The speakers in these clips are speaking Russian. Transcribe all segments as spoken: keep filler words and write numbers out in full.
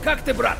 Как ты, брат?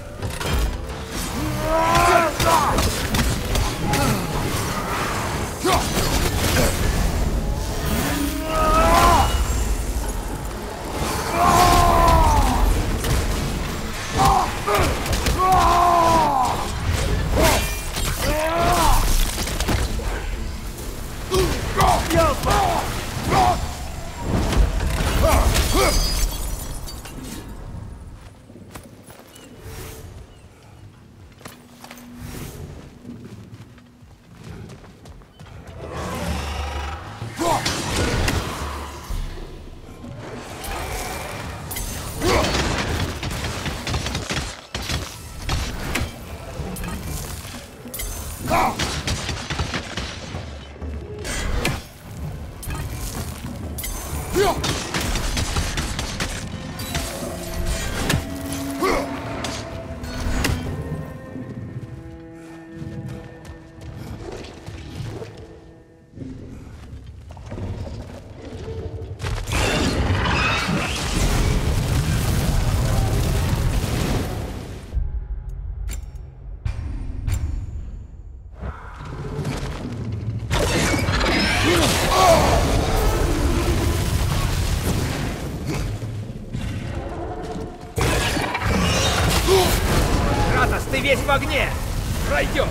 Кратос, ты весь в огне! Пройдем!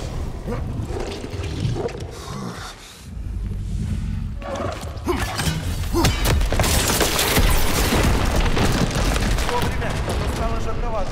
Вовремя, а то стало жарковато.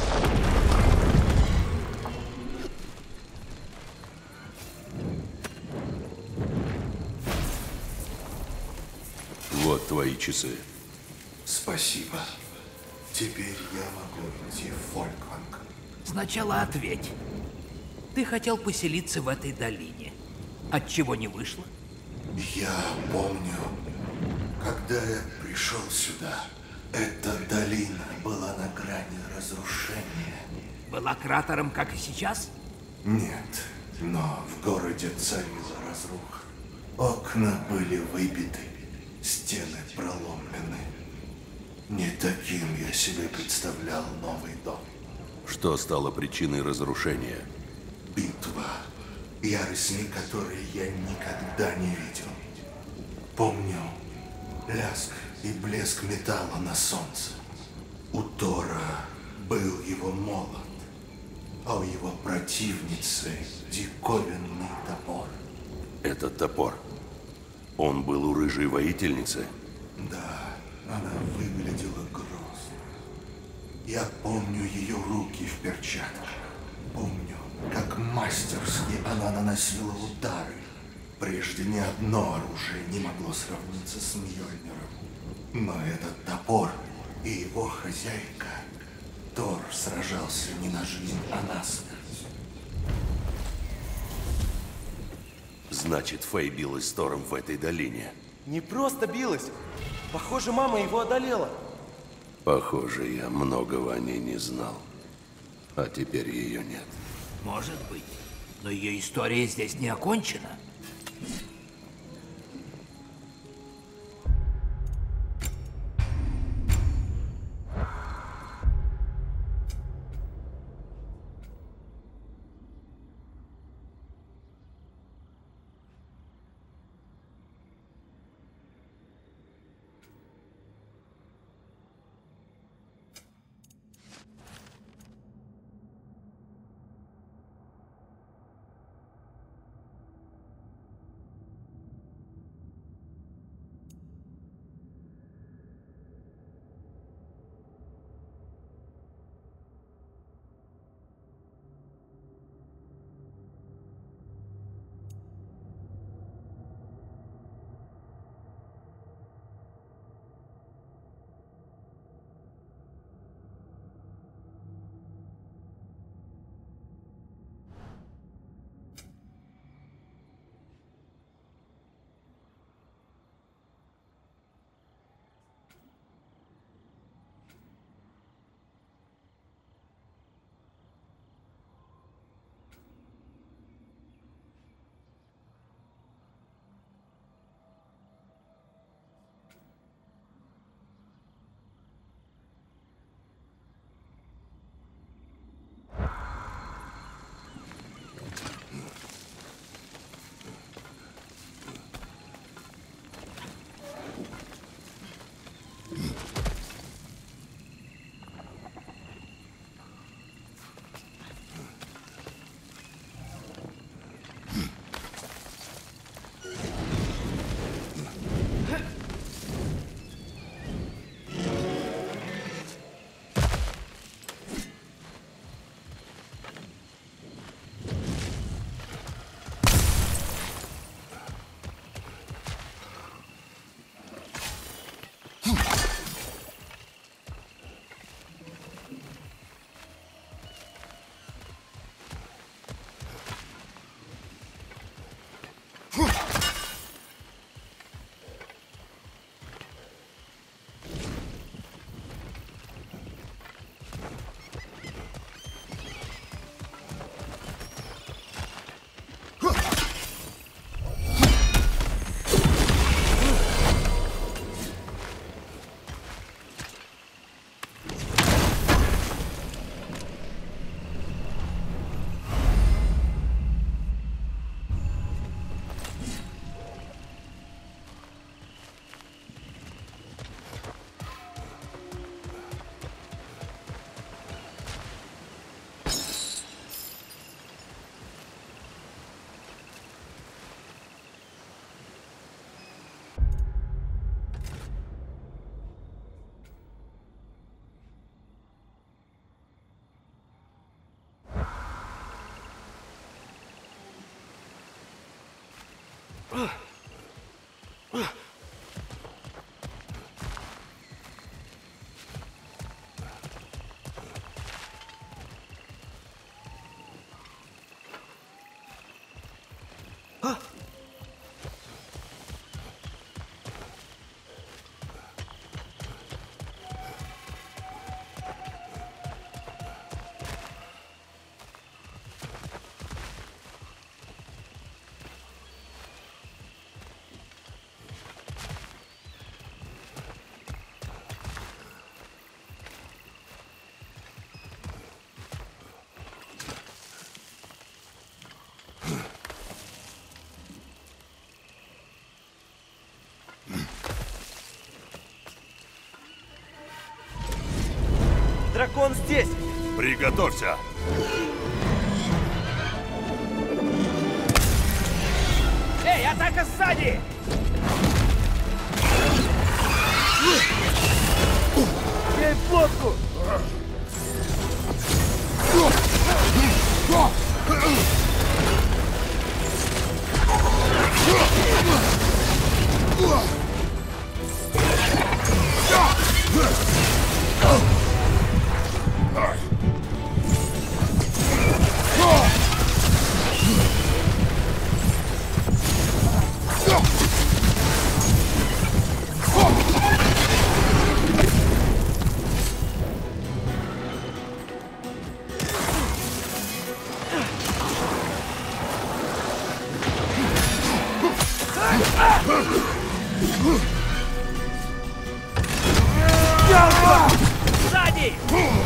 Вот твои часы. Спасибо. Теперь я могу идти в Фолькванг. Сначала ответь. Ты хотел поселиться в этой долине. Отчего не вышло? Я помню, когда я пришел сюда, эта долина была на грани разрушения. Была кратером, как и сейчас? Нет, но в городе царила разруха. Окна были выбиты, стены проломлены. Не таким я себе представлял новый дом. Что стало причиной разрушения? Битва, яростней которой я никогда не видел. Помню лязг и блеск металла на солнце. У Тора был его молот, а у его противницы диковинный топор. Этот топор. Он был у рыжей воительницы? Да, она выглядела грозно. Я помню ее руки в перчатках. Помню, как мастерски она наносила удары. Прежде ни одно оружие не могло сравниться с Мьёльниром. Но этот топор и его хозяйка, Тор сражался не на жизнь, а на смерть. Значит, Фэй билась с Тором в этой долине. Не просто билась. Похоже, мама его одолела. Похоже, я многого о ней не знал. А теперь ее нет. Может быть. Но ее история здесь не окончена. Дракон здесь! Приготовься! Эй, атака сзади! Ей в лодку! Сзади!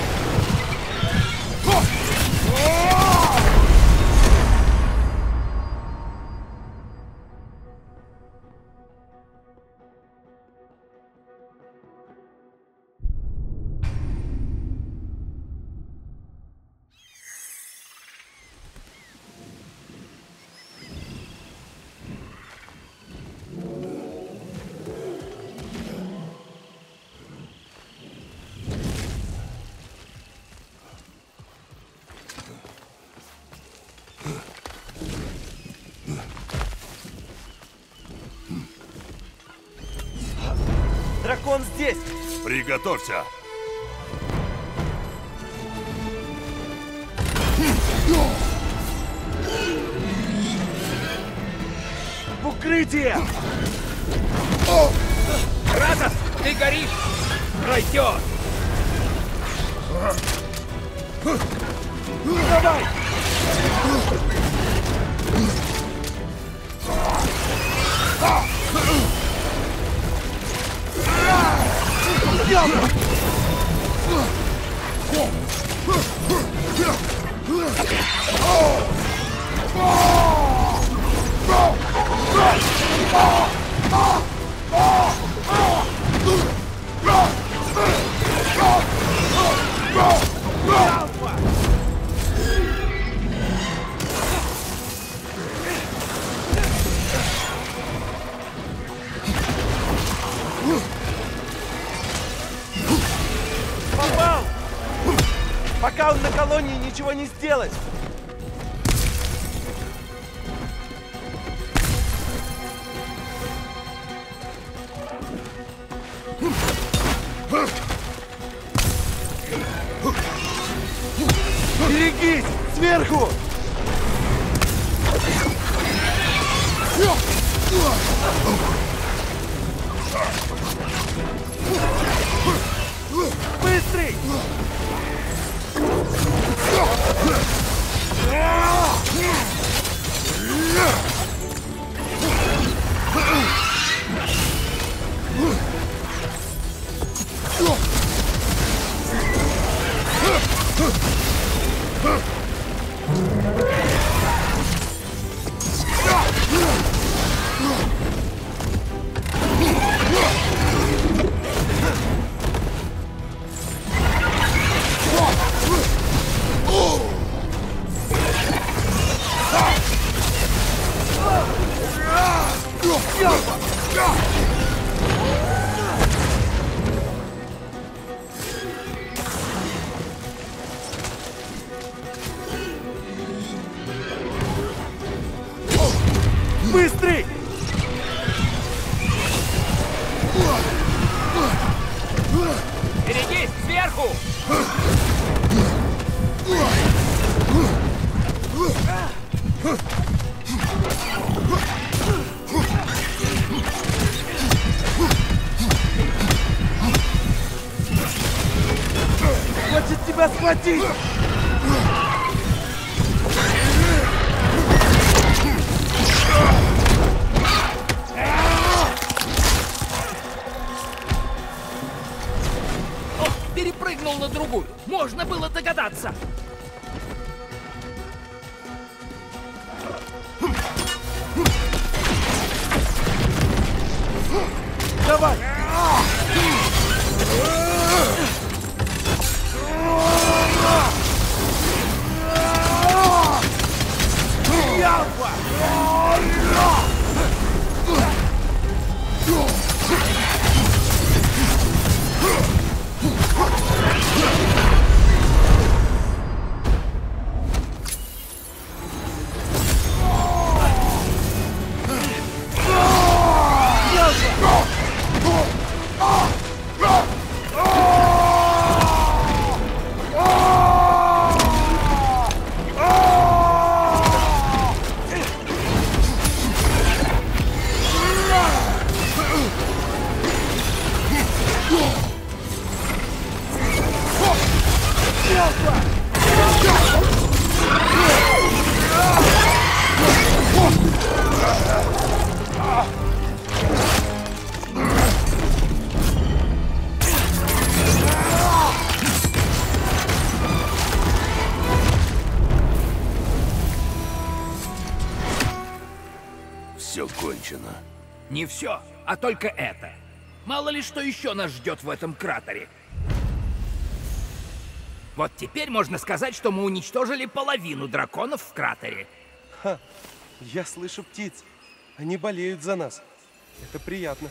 Дракон здесь! Приготовься! В укрытие! Кратос, ты горишь! Пройдет! Давай! Попал! Пока он на колонии, ничего не сделать! Берегись! Сверху! Быстрый! Быстрый! сверху! Хочет тебя схватить! О, перепрыгнул на другую. Можно было догадаться. Давай! Ялва! Все кончено. Не все, а только это. Мало ли что еще нас ждет в этом кратере. Вот теперь можно сказать, что мы уничтожили половину драконов в кратере. Ха, я слышу птиц. Они болеют за нас. Это приятно.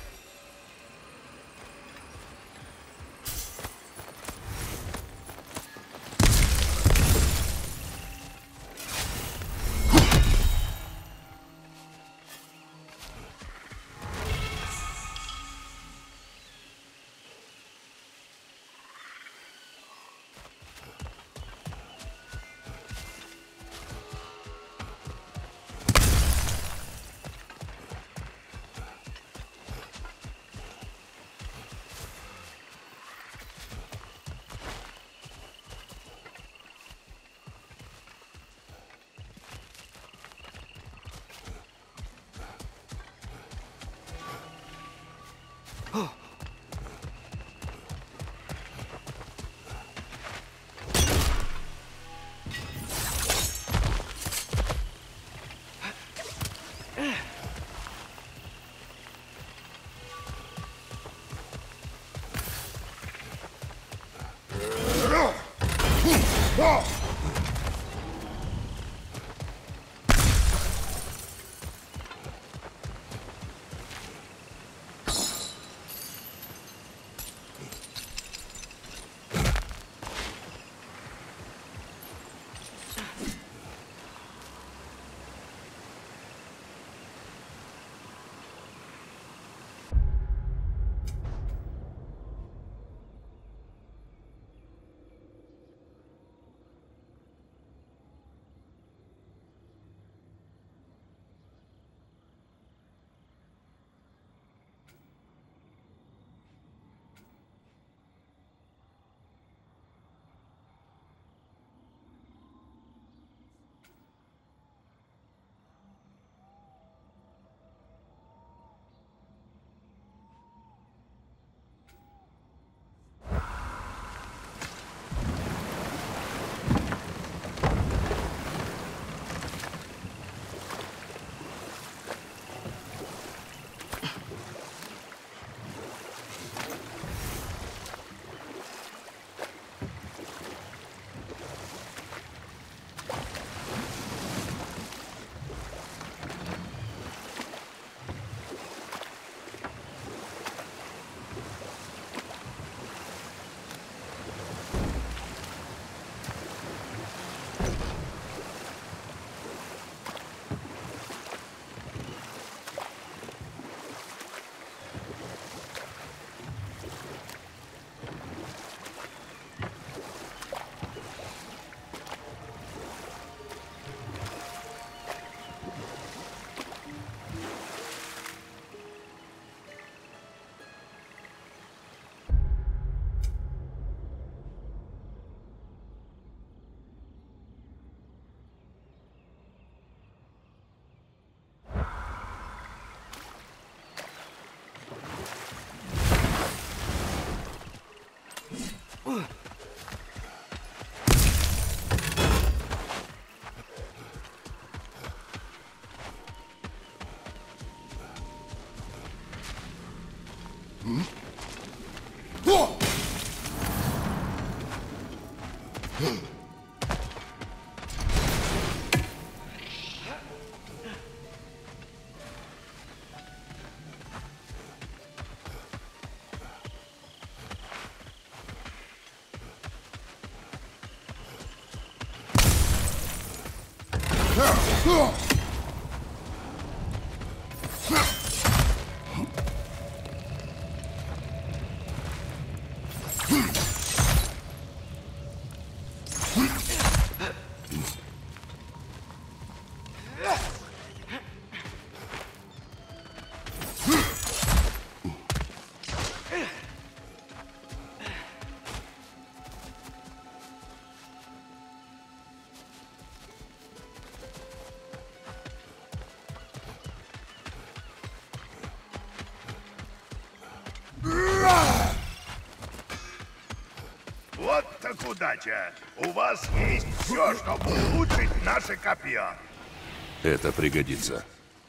Вот так удача! У вас есть все, чтобы улучшить наше копье. Это пригодится.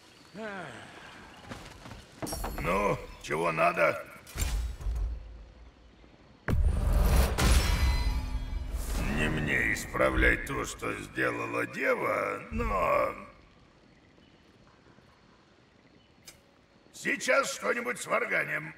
Ну, чего надо? Не мне исправлять то, что сделала дева, но... Сейчас что-нибудь с варганем.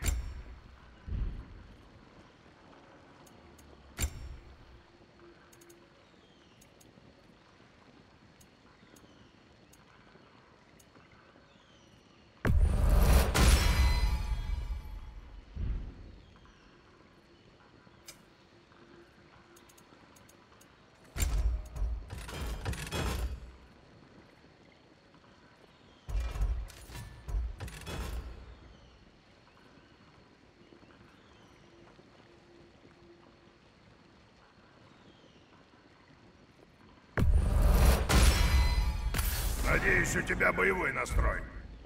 Надеюсь, у тебя боевой настрой.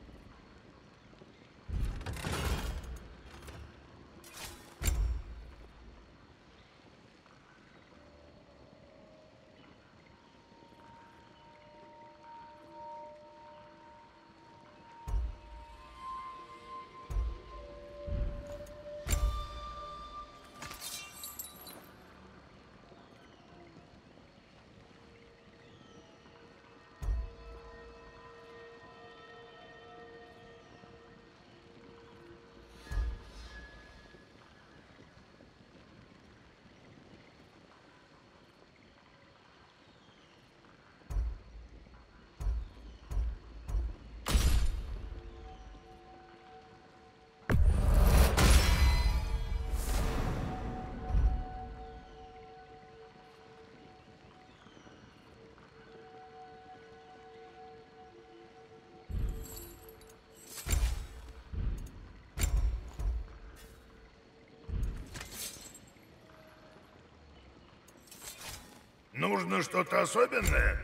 Нужно что-то особенное?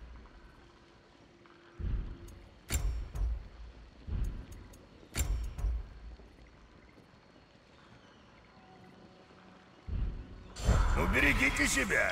Ну, берегите себя.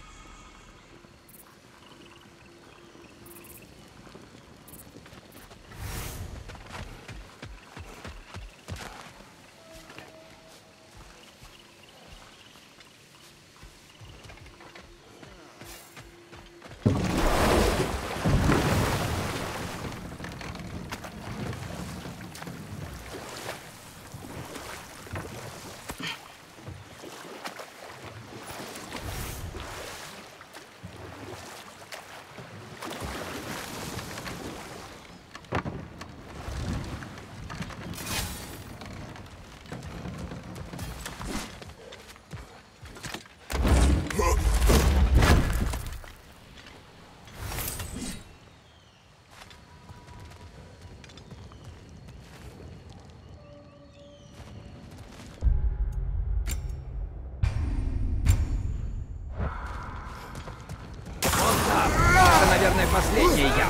Наверное, последняя я.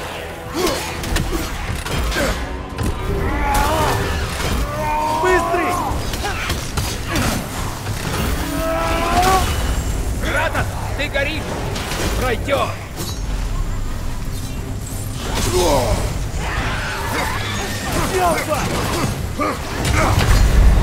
Быстрый! Кратос, ты горишь! Пройдет! Елка!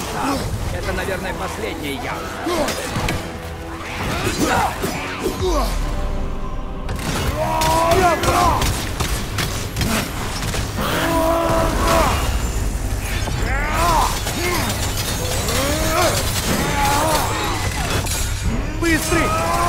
Вон там. Это, наверное, последняя яма. Быстрый!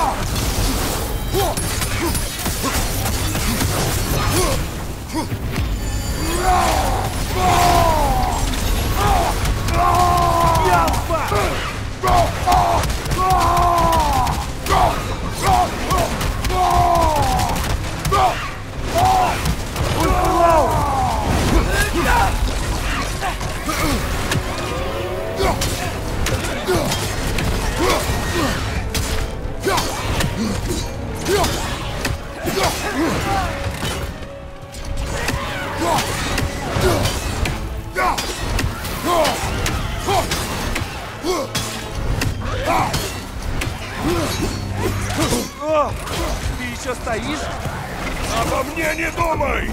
О, ты еще стоишь? Обо мне не думай!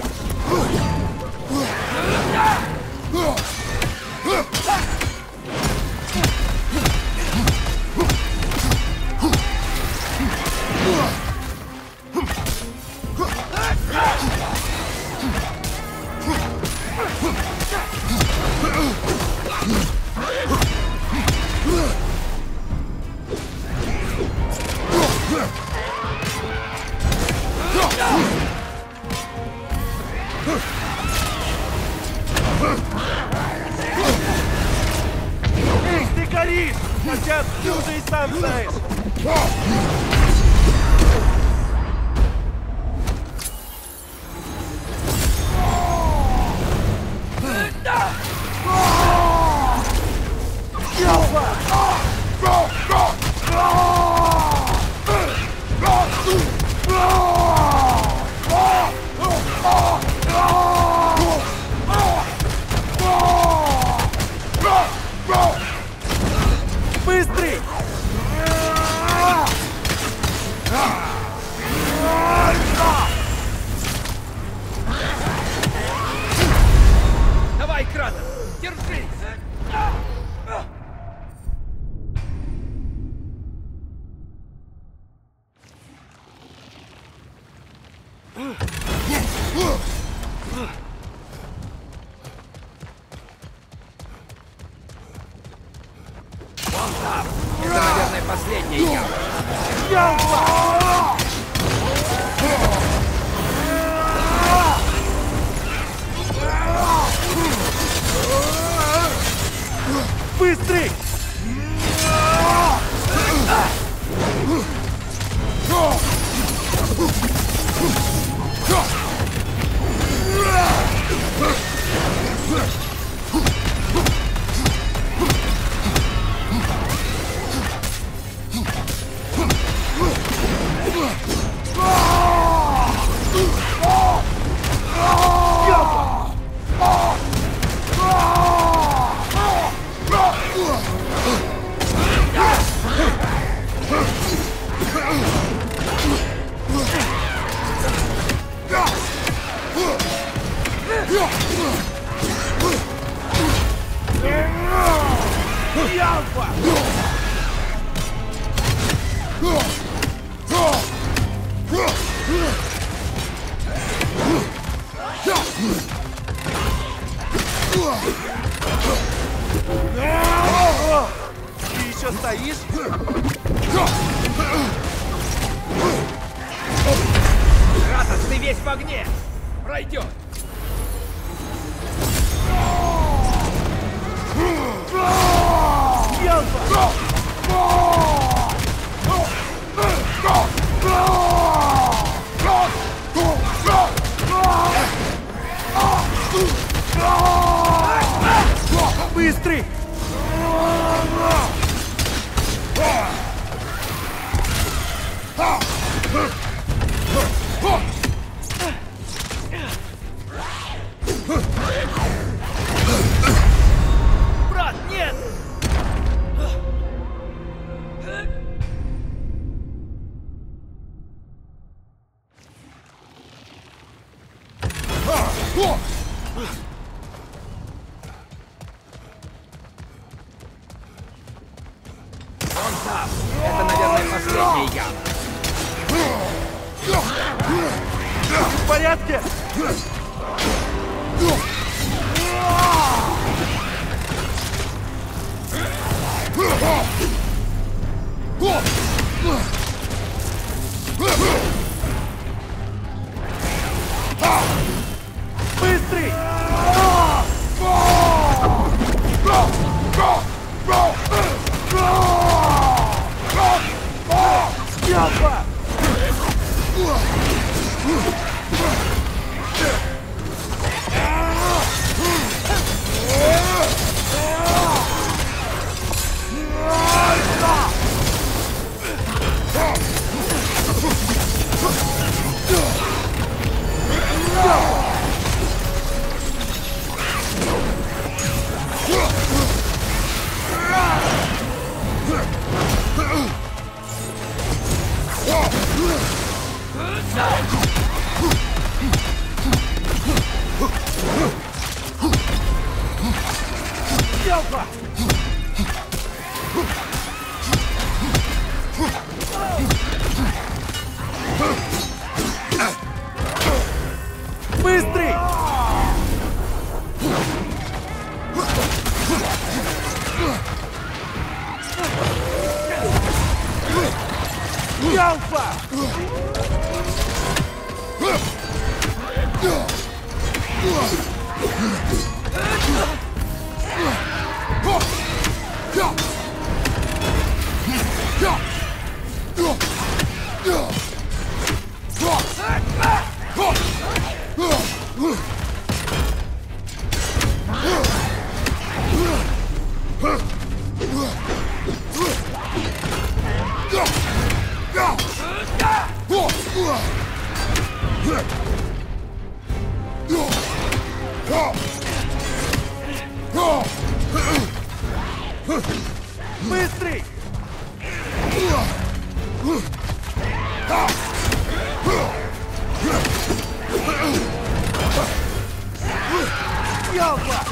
Эй, ты горишь! Хотя ты уже и сам знаешь. Быстрый! Давай, Кратос, держись! Вон там! Это, наверное, последняя яма. Быстрый! Ты еще стоишь? Кратос, ты весь в огне! Пройдет! Быстрый! Брат, нет! вон там. Это, наверное, последняя яма. В порядке? Быстрый! Ялфа! Ялфа! Быстрый! Ялфа! Быстрый! Ялфа!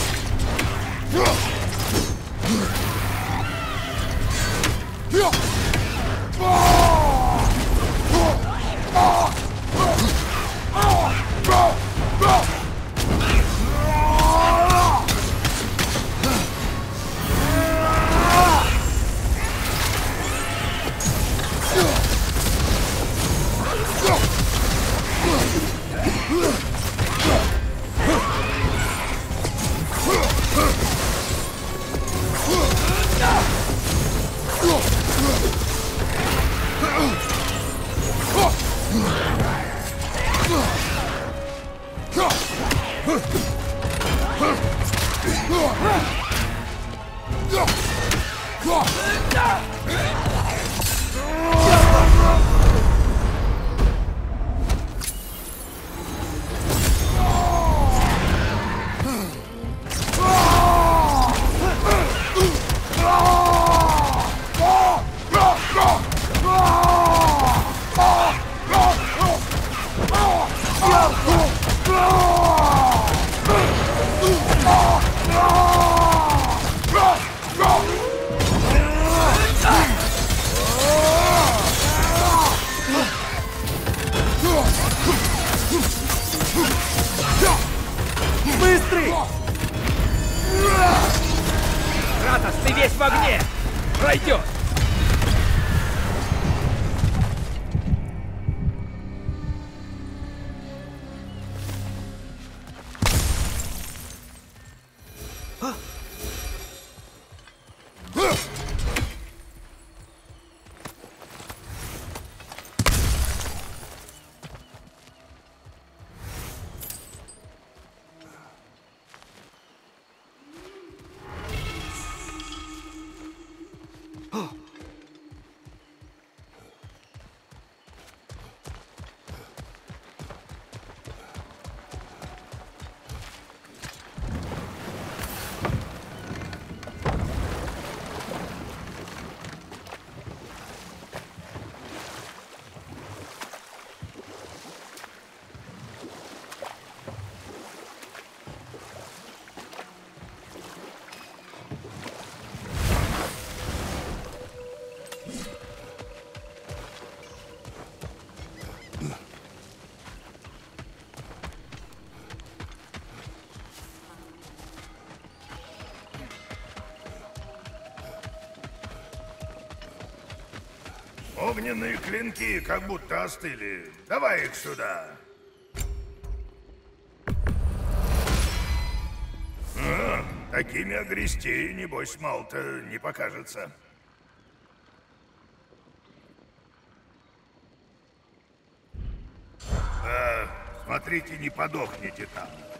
Быстрый! Кратос, ты весь в огне! Пройдет! Oh. Огненные клинки как будто остыли. Давай их сюда. А, такими огрести, небось, мало-то не покажется. А, смотрите, не подохните там.